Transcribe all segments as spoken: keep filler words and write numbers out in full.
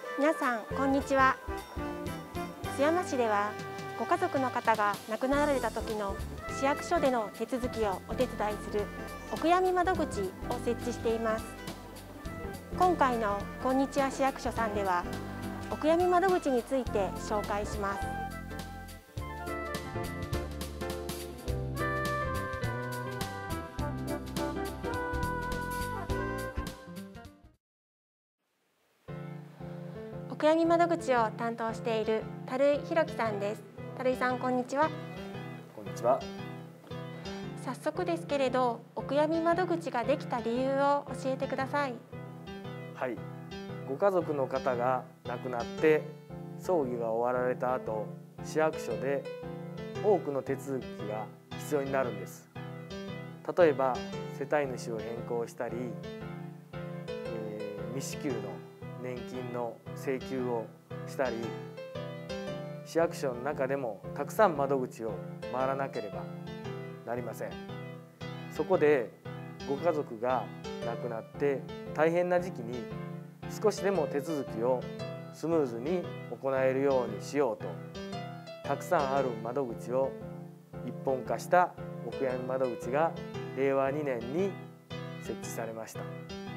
皆さんこんにちは。津山市ではご家族の方が亡くなられた時の市役所での手続きをお手伝いするお悔やみ窓口を設置しています。今回のこんにちは市役所さんではお悔やみ窓口について紹介します。お悔やみ窓口を担当している樽井弘樹さんです。樽井さん、こんにちは。 こんにちは。 早速ですけれど、お悔やみ窓口ができた理由を教えてください。 はい、ご家族の方が亡くなって葬儀が終わられた後、市役所で多くの手続きが必要になるんです。例えば世帯主を変更したり、えー、未支給の年金の請求をしたり、市役所の中でもたくさん窓口を回らなければなりません。そこでご家族が亡くなって大変な時期に少しでも手続きをスムーズに行えるようにしようと、たくさんある窓口を一本化したお悔やみ窓口がれいわにねんに設置されました。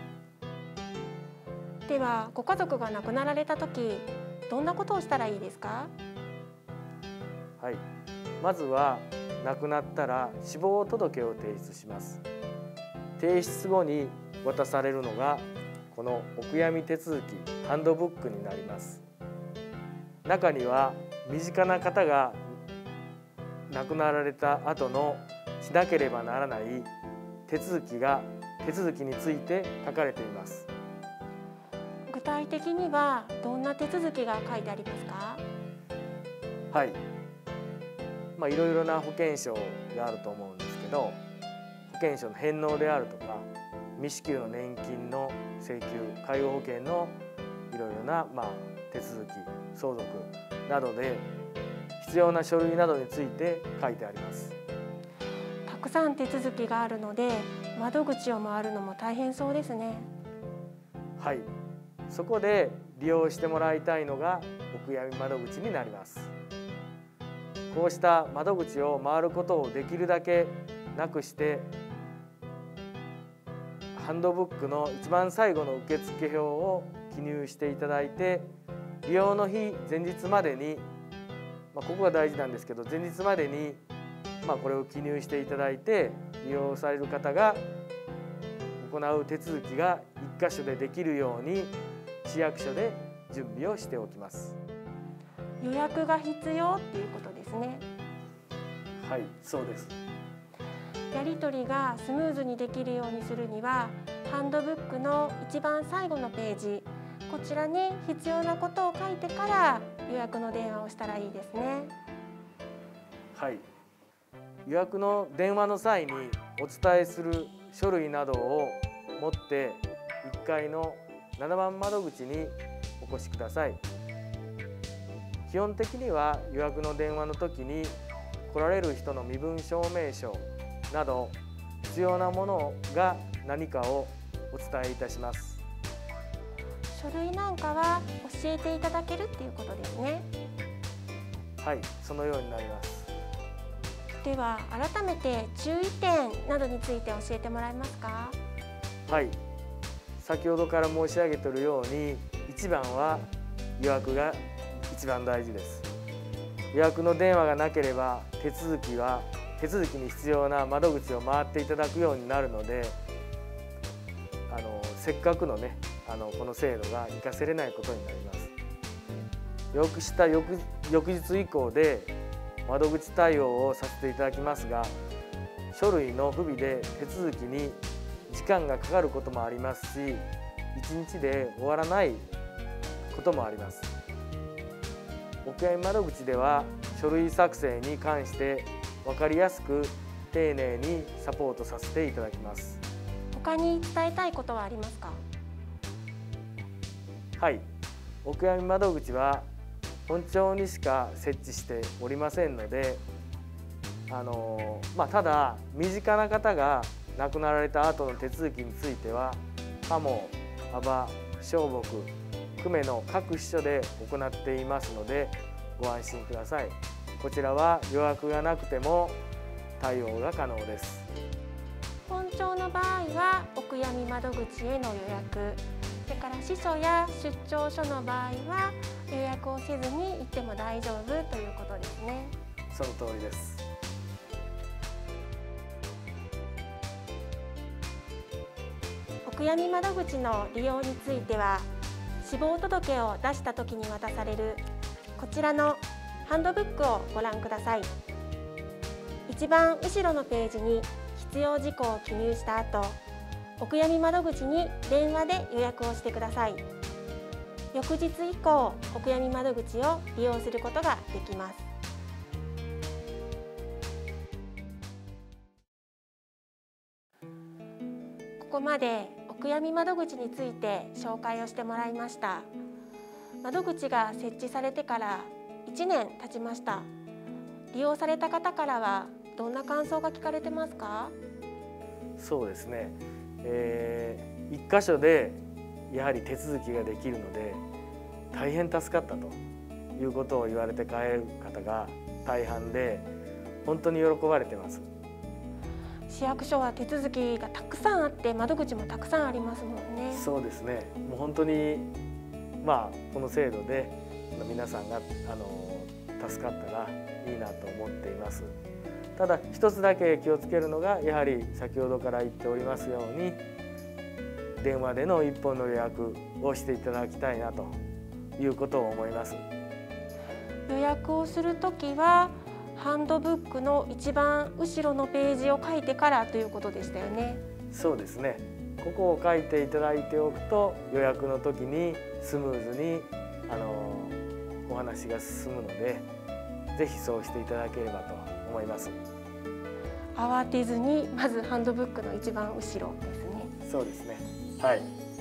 では、ご家族が亡くなられた時、どんなことをしたらいいですか？ はい、まずは亡くなったら死亡届を提出します。提出後に渡されるのがこのお悔やみ手続きハンドブックになります。中には身近な方が亡くなられた後のしなければならない手続きが手続きについて書かれています。 具体的にはどんな手続きが書いてありますか？ はい、まあ、いろいろな保険証があると思うんですけど、保険証の返納であるとか、未支給の年金の請求、介護保険のいろいろな、まあ、手続き、相続などで必要な書類などについて書いてあります。 たくさん手続きがあるので窓口を回るのも大変そうですね。 はい、そこで利用してもらいたいのがお悔やみ窓口になります。こうした窓口を回ることをできるだけなくして、ハンドブックの一番最後の受付表を記入していただいて、利用の日前日までに、まあ、ここが大事なんですけど、前日までに、まあ、これを記入していただいて、利用される方が行う手続きが一箇所でできるように市役所で準備をしておきます。 予約が必要っていうことですね。 はい、そうです。 やり取りがスムーズにできるようにするには、ハンドブックの一番最後のページ、こちらに必要なことを書いてから予約の電話をしたらいいですね。 はい、予約の電話の際にお伝えする書類などを持っていっかいのななばん窓口にお越しください。基本的には予約の電話の時に来られる人の身分証明書など必要なものが何かをお伝えいたします。 書類なんかは教えていただけるっていうことですね。 はい、そのようになります。 では改めて注意点などについて教えてもらえますか？ はい、先ほどから申し上げているように、一番は予約が一番大事です。予約の電話がなければ手続きは手続きに必要な窓口を回っていただくようになるので、あのせっかくのねあのこの制度が生かせれないことになります。予約した翌、翌日以降で窓口対応をさせていただきますが、書類の不備で手続きに時間がかかることもありますし、いちにちで終わらないこともあります。お悔やみ窓口では書類作成に関して分かりやすく丁寧にサポートさせていただきます。 他に伝えたいことはありますか？ はい、お悔やみ窓口は本庁にしか設置しておりませんので、あのまあ、ただ身近な方が亡くなられた後の手続きについては、加茂、幅、商木、 久米の各支所で行っていますのでご安心ください。こちらは予約がなくても対応が可能です。 本庁の場合はお悔やみ窓口への予約、それから支所や出張所の場合は予約をせずに行っても大丈夫ということですね。 その通りです。 お悔やみ窓口の利用については、死亡届を出した時に渡されるこちらのハンドブックをご覧ください。一番後ろのページに必要事項を記入した後、お悔やみ窓口に電話で予約をしてください。翌日以降、お悔やみ窓口を利用することができます。ここまでお悔やみ窓口について紹介をしてもらいました。窓口が設置されてからいちねん経ちました。利用された方からはどんな感想が聞かれてますか？ そうですね、えー、一箇所でやはり手続きができるので大変助かったということを言われて帰る方が大半で、本当に喜ばれてます。 市役所は手続きがたくさんあって窓口もたくさんありますもんね。 そうですね、もう本当にまあこの制度で皆さんがあの助かったらいいなと思っています。ただ一つだけ気をつけるのが、やはり先ほどから言っておりますように電話での一本の予約をしていただきたいなということを思います。 予約をするときはハンドブックの一番後ろのページを書いてからということでしたよね。 そうですね、ここを書いていただいておくと予約の時にスムーズにあのお話が進むので、ぜひそうしていただければと思います。 慌てずにまずハンドブックの一番後ろですね。 そうですね、はい。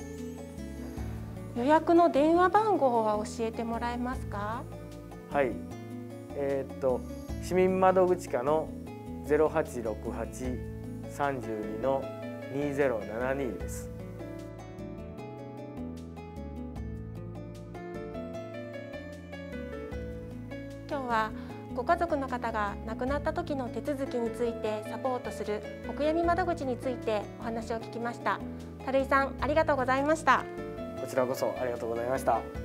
予約の電話番号は教えてもらえますか？ はい、えー、っと市民窓口課のゼロはちろくはち さんじゅうに のにゼロななにです。 今日はご家族の方が亡くなった時の手続きについてサポートするお悔やみ窓口についてお話を聞きました。垂井さん、ありがとうございました。 こちらこそありがとうございました。